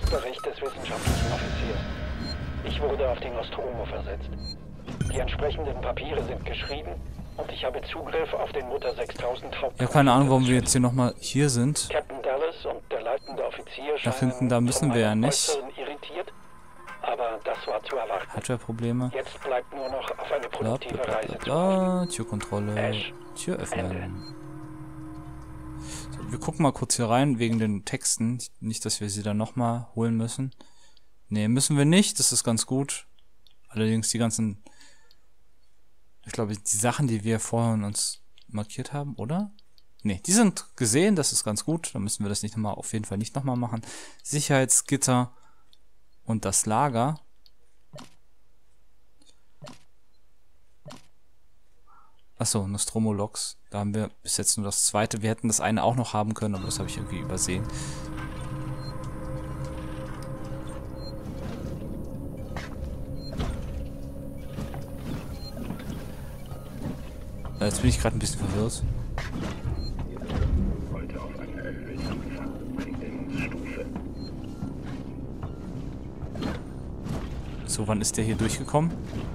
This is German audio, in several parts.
Bericht des wissenschaftlichen Offiziers. Ich wurde auf den Nostromo versetzt. Die entsprechenden Papiere sind geschrieben und ich habe Zugriff auf den Mutter 6000 Haupt. Ja, keine Ahnung, warum wir jetzt hier nochmal hier sind. Captain Dallas und der leitende Offizier Nach hinten, da müssen wir ja nicht. irritiert, aber das war zu erwarten. Hardware-Probleme. Jetzt bleibt nur noch auf eine produktive Reise zu warten. Türkontrolle. Ash. Tür öffnen. So, wir gucken mal kurz hier rein, wegen den Texten. Nicht, dass wir sie dann nochmal holen müssen. Ne, müssen wir nicht. Das ist ganz gut. Allerdings die ganzen... Ich glaube, die Sachen, die wir vorhin uns markiert haben, oder? Ne, die sind gesehen. Das ist ganz gut. Dann müssen wir das nicht nochmal, auf jeden Fall nicht nochmal machen. Sicherheitsgitter und das Lager. Achso, Nostromo-Logs. Da haben wir bis jetzt nur das zweite. Wir hätten das eine auch noch haben können, aber das habe ich irgendwie übersehen. Jetzt bin ich gerade ein bisschen verwirrt. Heute auf einer erhöhten Verteidigungsstufe. So, wann ist der hier durchgekommen?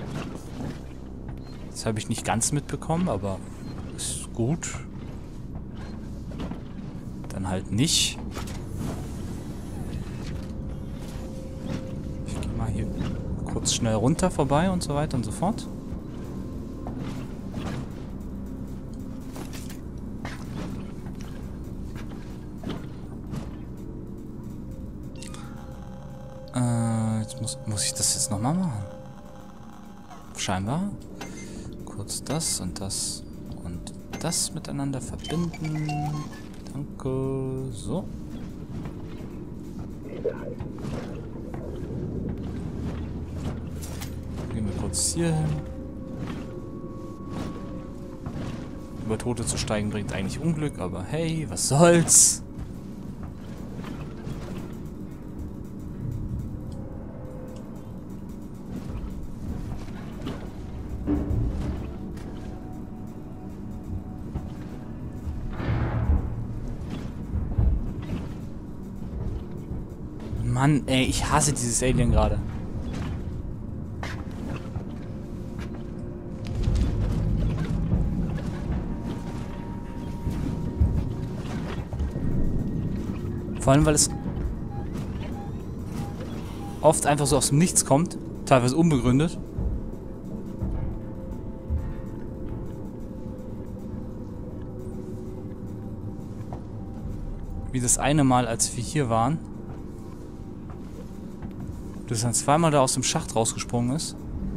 Das habe ich nicht ganz mitbekommen, aber ist gut. Dann halt nicht. Ich gehe mal hier kurz schnell runter vorbei und so weiter und so fort. Jetzt muss ich das jetzt nochmal machen. Scheinbar. Kurz das und das miteinander verbinden. Danke. So. Gehen wir kurz hier hin. Über Tote zu steigen bringt eigentlich Unglück, aber hey, was soll's? Mann, ey, ich hasse dieses Alien gerade. Vor allem, weil es oft einfach so aus dem Nichts kommt, teilweise unbegründet. Wie das eine Mal, als wir hier waren. Das dann zweimal da aus dem Schacht rausgesprungen ist.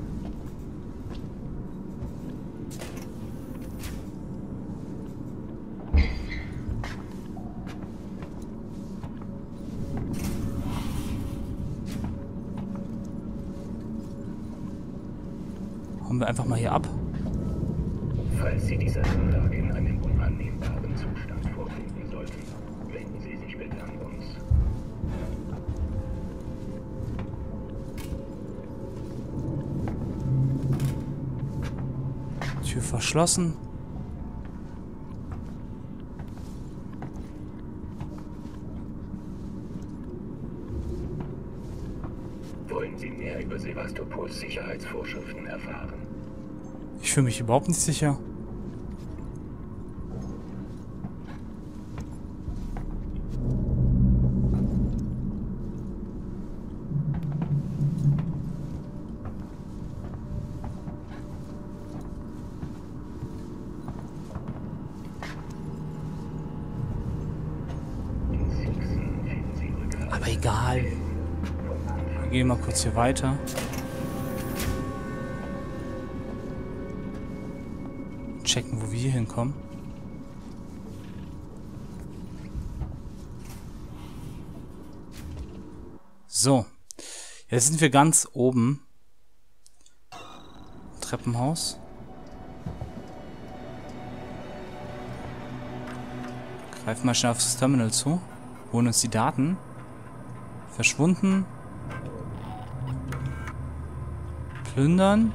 Hauen wir einfach mal hier ab. Falls Sie diese Anlage in einem unannehmbaren Zustand vorfinden sollten, wenden Sie sich bitte an uns. Tür verschlossen. Wollen Sie mehr über Sevastopols Sicherheitsvorschriften erfahren? Ich fühle mich überhaupt nicht sicher. Aber egal. Wir gehen mal kurz hier weiter. Checken, wo wir hier hinkommen. So. Jetzt sind wir ganz oben. Treppenhaus. Greifen mal schnell aufs Terminal zu. Holen uns die Daten. Verschwunden. Plündern.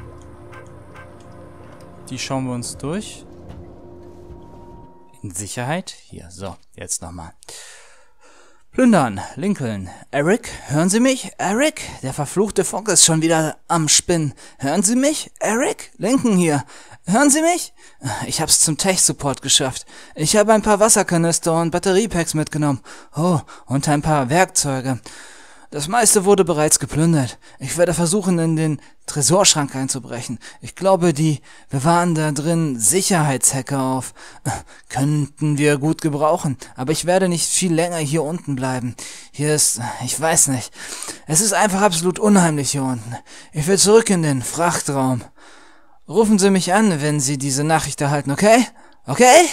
Die schauen wir uns durch. In Sicherheit. Hier, so, jetzt nochmal. Plündern, Lincoln. Eric, hören Sie mich? Eric? Der verfluchte Funk ist schon wieder am Spinnen. Hören Sie mich? Eric? Lincoln hier. Hören Sie mich? Ich hab's zum Tech-Support geschafft. Ich habe ein paar Wasserkanister und Batteriepacks mitgenommen. Oh, und ein paar Werkzeuge. Das meiste wurde bereits geplündert. Ich werde versuchen, in den Tresorschrank einzubrechen. Ich glaube, die bewahren da drin Sicherheitshacker auf. Könnten wir gut gebrauchen. Aber ich werde nicht viel länger hier unten bleiben. Hier ist, ich weiß nicht. Es ist einfach absolut unheimlich hier unten. Ich will zurück in den Frachtraum. Rufen Sie mich an, wenn Sie diese Nachricht erhalten, okay? Okay?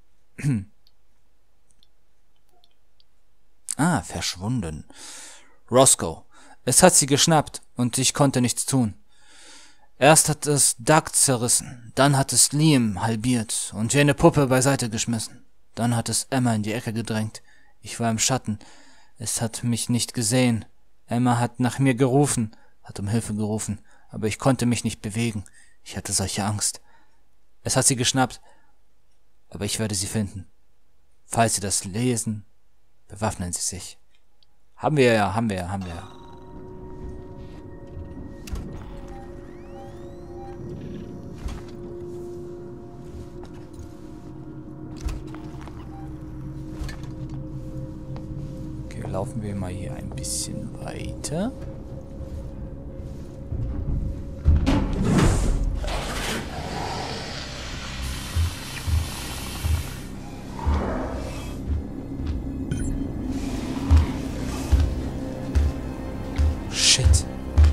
Verschwunden. Roscoe. Es hat sie geschnappt und ich konnte nichts tun. Erst hat es Doug zerrissen, dann hat es Liam halbiert und wie eine Puppe beiseite geschmissen. Dann hat es Emma in die Ecke gedrängt. Ich war im Schatten. Es hat mich nicht gesehen. Emma hat nach mir gerufen, hat um Hilfe gerufen, aber ich konnte mich nicht bewegen. Ich hatte solche Angst. Es hat sie geschnappt, aber ich werde sie finden. Falls Sie das lesen, bewaffnen Sie sich. Haben wir ja. Okay, laufen wir mal hier ein bisschen weiter. Shit.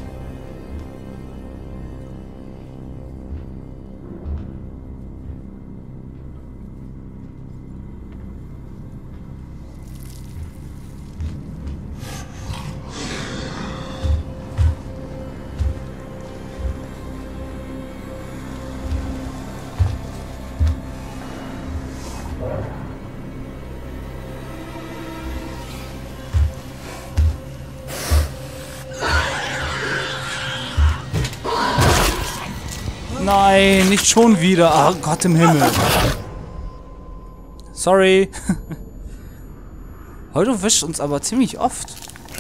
Nein, nicht schon wieder. Ach Gott im Himmel. Sorry. Heute wischt uns aber ziemlich oft.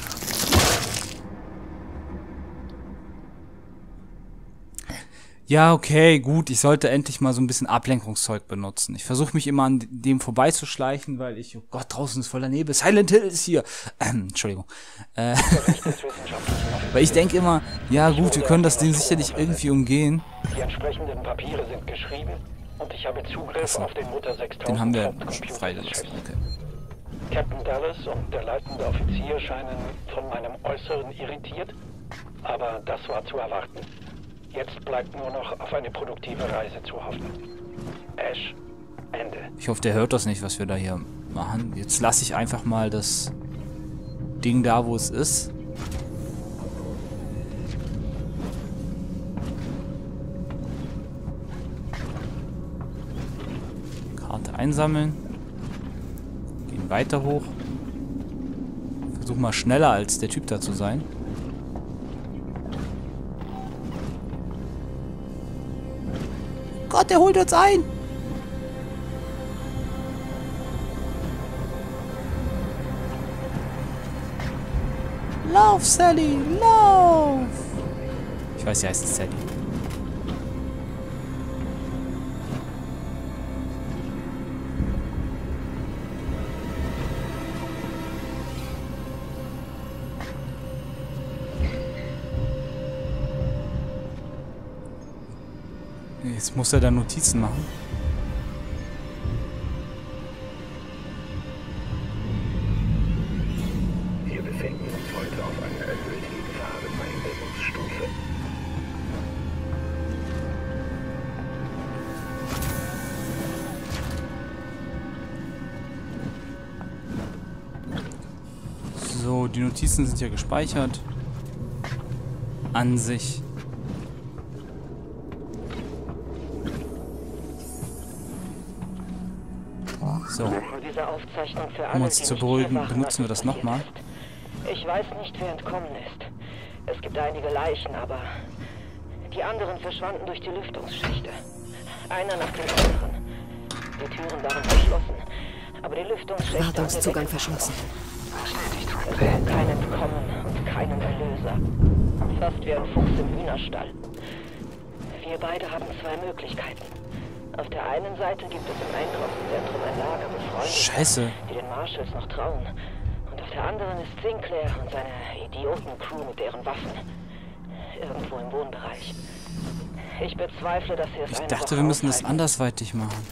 Ja, okay, gut. Ich sollte endlich mal so ein bisschen Ablenkungszeug benutzen. Ich versuche mich immer an dem vorbeizuschleichen, weil ich... Oh Gott, draußen ist voller Nebel. Silent Hill ist hier. Entschuldigung. Weil ich denke immer, ja gut, wir können das Ding sicherlich irgendwie umgehen. Die entsprechenden Papiere sind geschrieben und ich habe Zugriff auf den Mutter 6000 Den haben wir Hauptcomputer freigelassen. des Chefs. Okay. Captain Dallas und der leitende Offizier scheinen von meinem Äußeren irritiert, aber das war zu erwarten. Jetzt bleibt nur noch auf eine produktive Reise zu hoffen. Ash, Ende. Ich hoffe, der hört das nicht, was wir da hier machen. Jetzt lasse ich einfach mal das Ding da, wo es ist. Karte einsammeln. Gehen weiter hoch. Versuch mal schneller als der Typ da zu sein. Gott, der holt uns ein! Lauf, Sally, lauf! Ich weiß, sie heißt Sally. Jetzt muss er da Notizen machen. Wir befinden uns heute auf einer erhöhten Gefahrenwahrnehmungsstufe. So, die Notizen sind ja gespeichert. Ansicht. So, um uns zu beruhigen, benutzen wir das nochmal. Ich weiß nicht, wer entkommen ist. Es gibt einige Leichen, aber die anderen verschwanden durch die Lüftungsschächte. Einer nach dem anderen. Die Türen waren verschlossen, aber die Lüftungsschächte... Wartungszugang verschlossen. Es gab kein Entkommen und keinen Erlöser. Fast wie ein Fuchs im Hühnerstall. Wir beide haben zwei Möglichkeiten. Auf der einen Seite gibt es im Einkaufszentrum ein Lager befreundeter, Scheiße. die den Marshalls noch trauen. Und auf der anderen ist Sinclair und seine Idioten-Crew mit deren Waffen. Irgendwo im Wohnbereich. Ich bezweifle, dass sie es Ich eine dachte, Woche wir müssen das aushalten. andersweitig machen.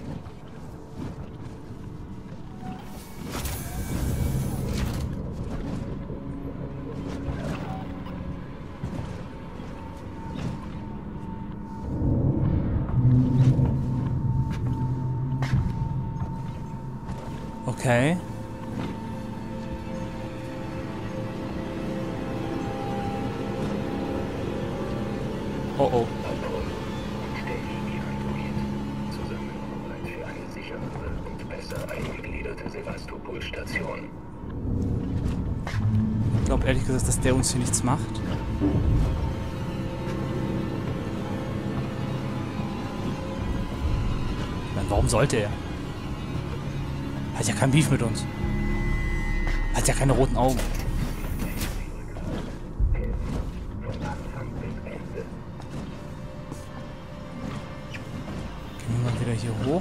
Okay. Oh oh. Und der Higi-Android. Zusammen bereit für eine sicherere und besser eingegliederte Sevastopol-Station. Ich glaube ehrlich gesagt, dass der uns hier nichts macht. Dann warum sollte er? Hat ja kein Beef mit uns. Hat ja keine roten Augen. Gehen wir mal wieder hier hoch.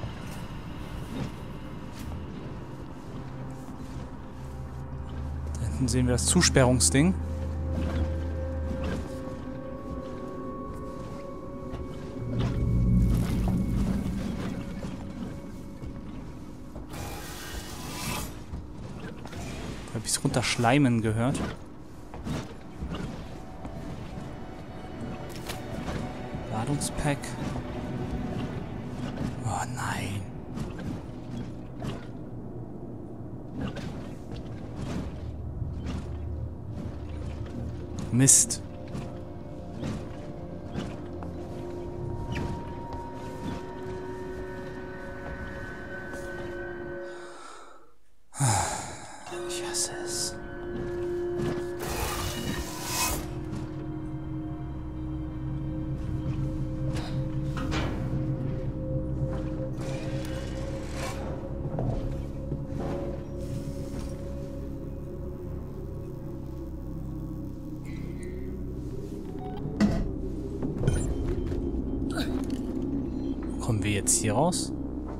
Da hinten sehen wir das Zusperrungsding. Da habe ich es runterschleimen gehört. Ladungspack. Oh nein. Mist. Ich hasse es. Kommen wir jetzt hier raus?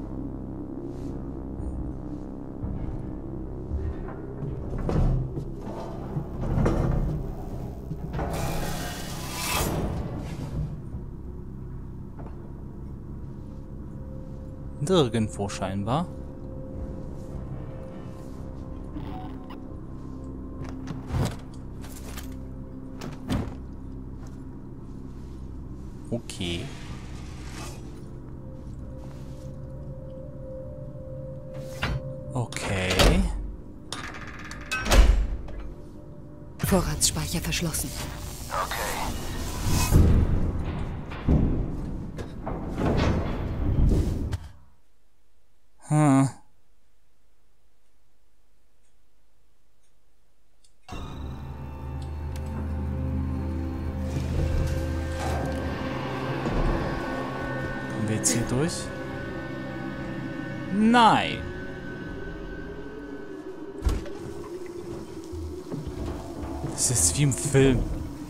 Nirgendwo scheinbar. Okay. Okay. Vorratsspeicher verschlossen. Hm. Kommen wir jetzt hier durch? Nein. Das ist wie im Film.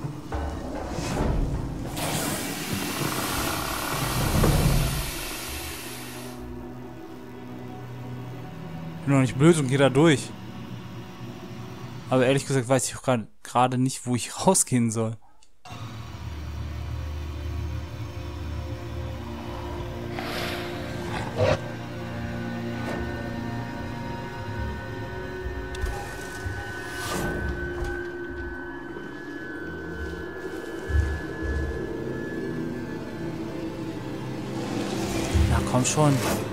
Ich bin noch nicht blöd und gehe da durch. Aber ehrlich gesagt weiß ich auch gerade nicht, wo ich rausgehen soll. Na komm schon.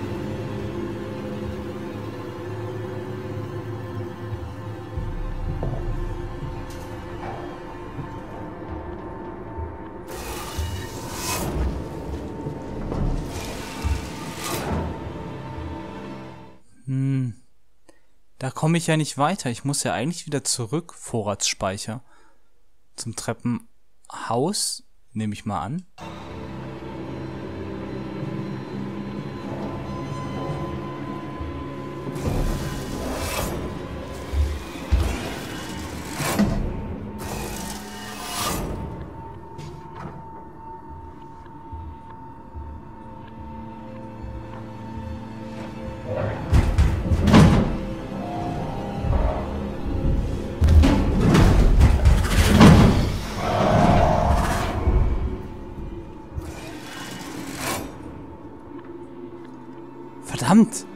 Da komme ich ja nicht weiter. Ich muss ja eigentlich wieder zurück. Vorratsspeicher. Zum Treppenhaus. Nehme ich mal an. Verdammt!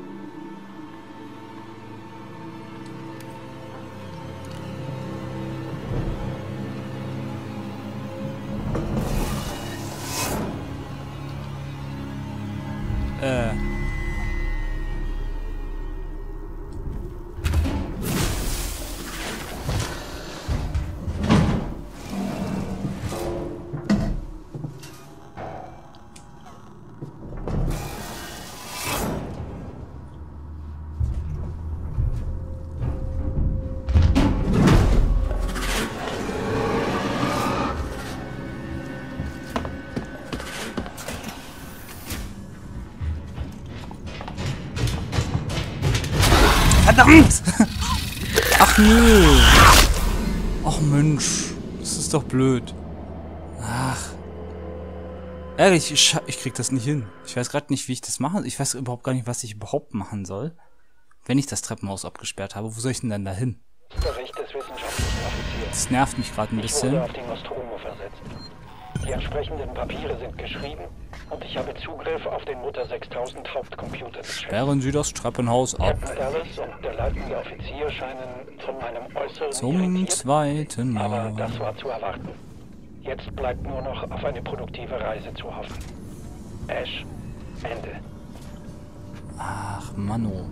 Verdammt! Ach nö! Ach Mensch, das ist doch blöd. Ach. Ehrlich, ich krieg das nicht hin. Ich weiß gerade nicht, wie ich das mache. Ich weiß überhaupt gar nicht, was ich überhaupt machen soll. Wenn ich das Treppenhaus abgesperrt habe, wo soll ich denn dann da hin? Bericht des wissenschaftlichen Offiziers. Das nervt mich gerade ein Ich bisschen. wurde auf die Nostromo versetzt. Die entsprechenden Papiere sind geschrieben und ich habe Zugriff auf den Mutter 6000 Hauptcomputer des Chefs. Sperren Sie das Treppenhaus ab. Captain Dallas und der leitende Offizier scheinen von meinem Äußeren Zum irritiert, zweiten aber Mal. das war zu erwarten. Jetzt bleibt nur noch auf eine produktive Reise zu hoffen. Ash, Ende. Ach, Manno.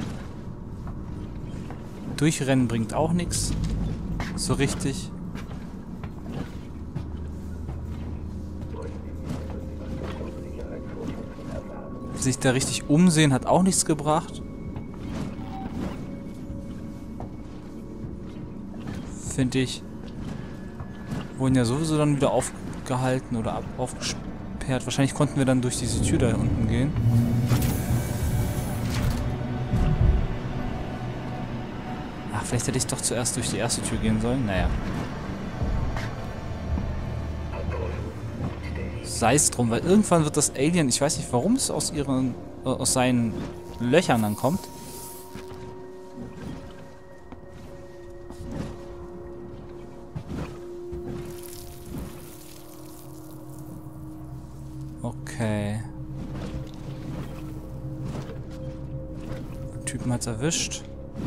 Durchrennen bringt auch nichts. So richtig. Sich da richtig umsehen hat auch nichts gebracht. Finde ich. Wurden ja sowieso dann wieder aufgehalten oder aufgesperrt. Wahrscheinlich konnten wir dann durch diese Tür da unten gehen. Ach, vielleicht hätte ich doch zuerst durch die erste Tür gehen sollen. Naja. Sei es drum, weil irgendwann wird das Alien, ich weiß nicht, warum es aus seinen Löchern dann kommt. Okay. Den Typen hat's erwischt.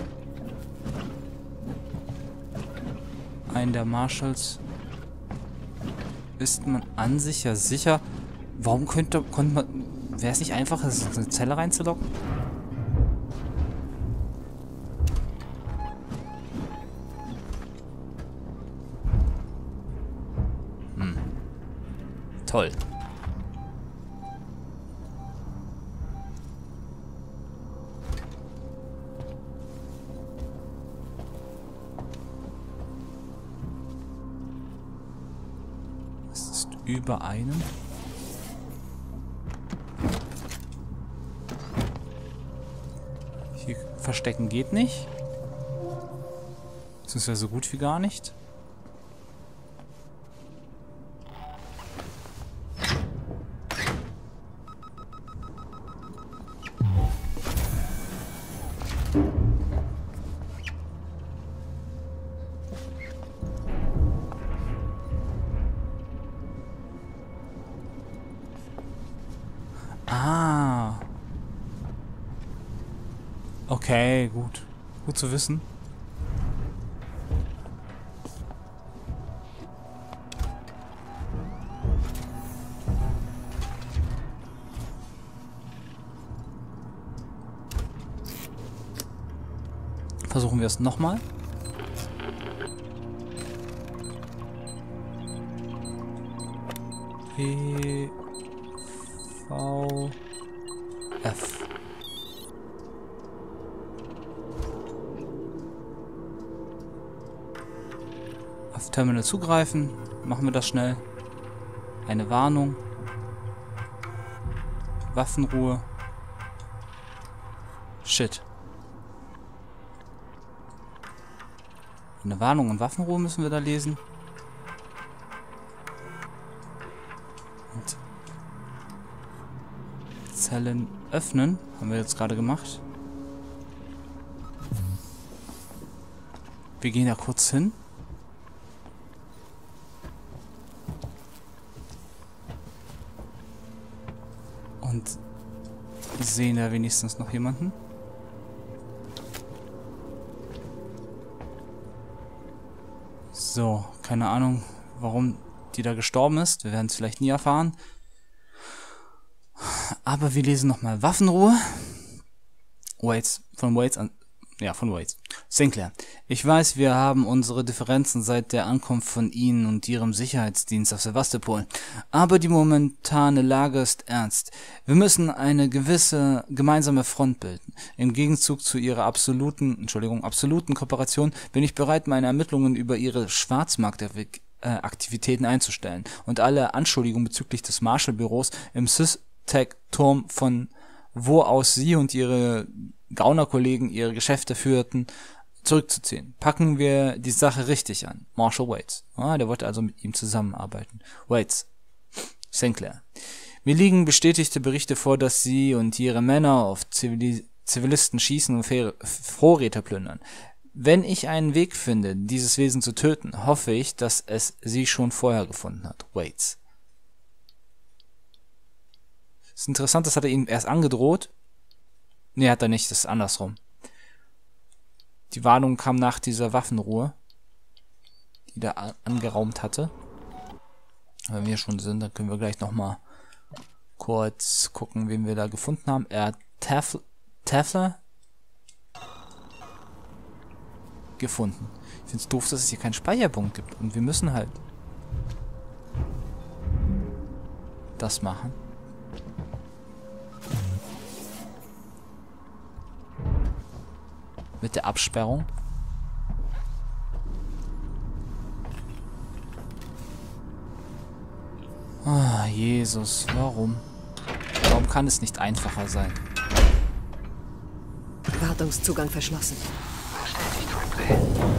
Einen der Marshals. Ist man an sich ja sicher. Warum konnte man... Wäre es nicht einfacher, eine Zelle reinzulocken? Toll. Es ist über einem. Hier verstecken geht nicht. Beziehungsweise so gut wie gar nicht. Ah. Okay, gut. Gut zu wissen. Versuchen wir es nochmal. E V F. Auf Terminal zugreifen. Machen wir das schnell. Eine Warnung. Waffenruhe. Shit. Eine Warnung und Waffenruhe müssen wir da lesen. Und Zellen öffnen. Haben wir jetzt gerade gemacht. Wir gehen da kurz hin. Und sehen da wenigstens noch jemanden. So, keine Ahnung, warum die da gestorben ist. Wir werden es vielleicht nie erfahren. Aber wir lesen nochmal Waffenruhe. Waits, von Waits an... Ja, von Waits. Sinclair. Ich weiß, wir haben unsere Differenzen seit der Ankunft von Ihnen und Ihrem Sicherheitsdienst auf Sevastopol. Aber die momentane Lage ist ernst. Wir müssen eine gewisse gemeinsame Front bilden. Im Gegenzug zu Ihrer absoluten Kooperation bin ich bereit, meine Ermittlungen über Ihre Schwarzmarktaktivitäten einzustellen und alle Anschuldigungen bezüglich des Marshall-Büros im Sys-Tech-Turm, von wo aus Sie und Ihre Gaunerkollegen ihre Geschäfte führten, zurückzuziehen. Packen wir die Sache richtig an. Marshall Waits. Der wollte also mit ihm zusammenarbeiten. Waits. Sinclair. Mir liegen bestätigte Berichte vor, dass Sie und Ihre Männer auf Zivilisten schießen und Vorräte plündern. Wenn ich einen Weg finde, dieses Wesen zu töten, hoffe ich, dass es Sie schon vorher gefunden hat. Waits. Das ist interessant, das hat er ihm erst angedroht. Nee, hat er nicht, das ist andersrum. Die Warnung kam nach dieser Waffenruhe, die er angeraumt hatte. Wenn wir schon sind, dann können wir gleich nochmal kurz gucken, wen wir da gefunden haben. Er hat Tafler gefunden. Ich finde es doof, dass es hier keinen Speicherpunkt gibt. Und wir müssen halt das machen. Mit der Absperrung. Ah, Jesus, warum? Warum kann es nicht einfacher sein? Wartungszugang verschlossen. Bestätigt, Ripley.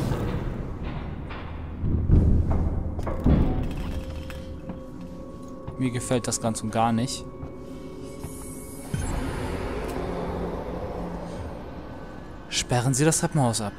Mir gefällt das ganz und gar nicht. Sperren Sie das Treppenhaus ab.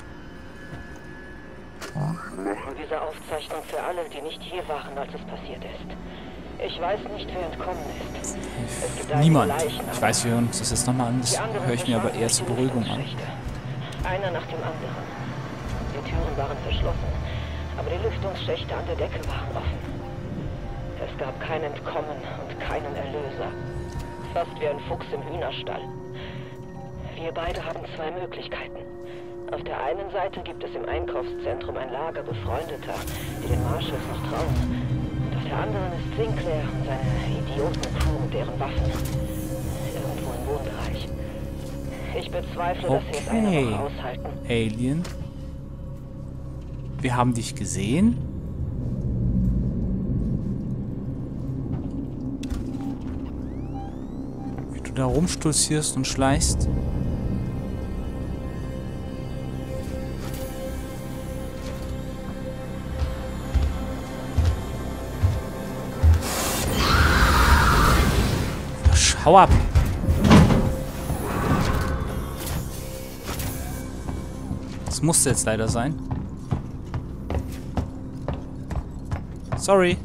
Diese Aufzeichnung für alle, die nicht hier waren, als es passiert ist. Ich weiß nicht, wer entkommen ist. Es gibt Niemand. Leichen, Ich weiß, wir hören uns das jetzt nochmal an. Das höre ich mir aber eher zur Beruhigung an. Einer nach dem anderen. Die Türen waren verschlossen, aber die Lüftungsschächte an der Decke waren offen. Es gab kein Entkommen und keinen Erlöser. Fast wie ein Fuchs im Hühnerstall. Wir beide haben zwei Möglichkeiten. Auf der einen Seite gibt es im Einkaufszentrum ein Lager Befreundeter, die den Marshalls noch trauen. Und auf der anderen ist Sinclair und seine Idioten-Crew mit deren Waffen. Irgendwo im Wohnbereich. Ich bezweifle, dass sie es eine Woche aushalten. Alien. Wir haben dich gesehen. Wie du da rumstolzierst und schleichst. Hau ab! Das musste jetzt leider sein. Sorry.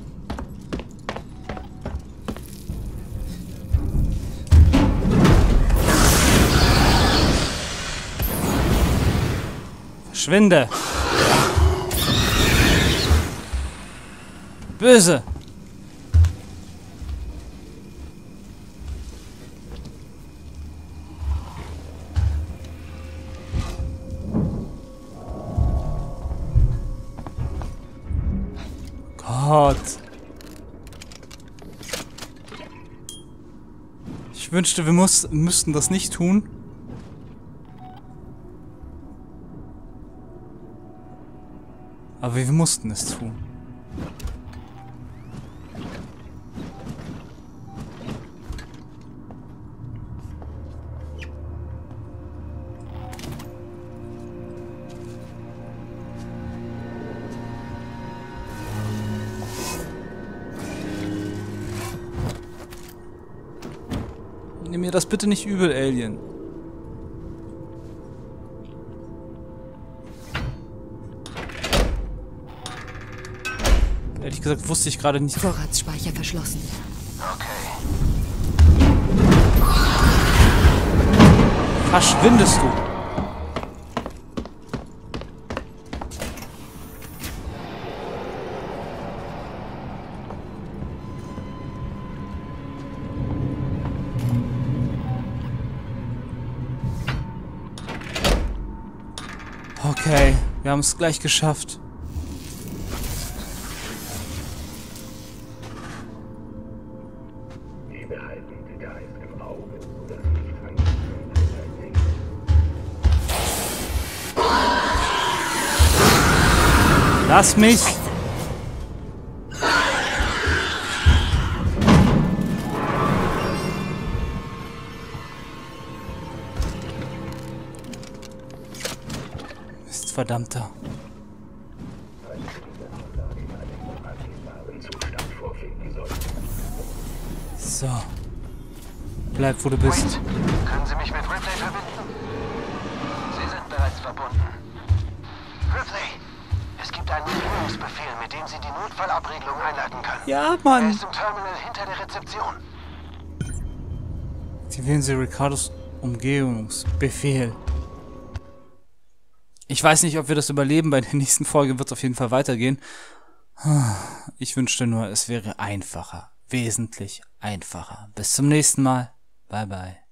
Verschwinde! Böse! Gott. Ich wünschte, wir müssten das nicht tun. Aber wir mussten es tun. Nimm mir das bitte nicht übel, Alien. Ehrlich gesagt wusste ich gerade nicht. Vorratsspeicher verschlossen. Okay. Verschwindest du? Okay, wir haben es gleich geschafft. Wir behalten den Geist im Auge, sodass nicht an Lass mich! Mist, verdammter. Zustand vorfinden sollten. So. Bleib, wo du bist. Wait, können Sie mich mit Ripley verbinden? Sie sind bereits verbunden. Ripley, es gibt einen Führungsbefehl, mit dem Sie die Notfallabregelung einleiten können. Ja, Er Mann! ist im Terminal hinter der Rezeption. Aktivieren Sie Ricardos Umgehungsbefehl. Ich weiß nicht, ob wir das überleben. Bei der nächsten Folge wird es auf jeden Fall weitergehen. Ich wünschte nur, es wäre einfacher. Wesentlich einfacher. Bis zum nächsten Mal. Bye, bye.